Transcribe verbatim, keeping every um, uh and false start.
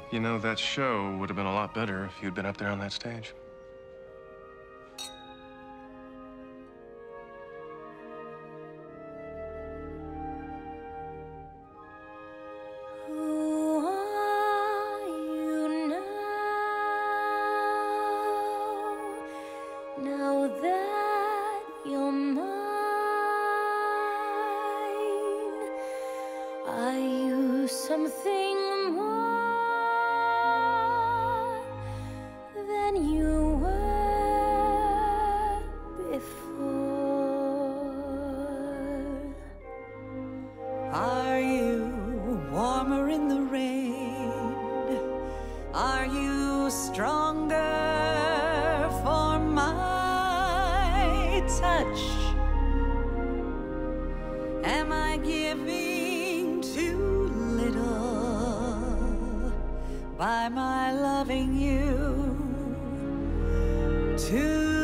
You know, that show would have been a lot better if you'd been up there on that stage. Who are you now? Now that you're mine, are you something more than you were before? Are you warmer in the rain? Are you stronger for my touch? Am I giving too little by my loving you too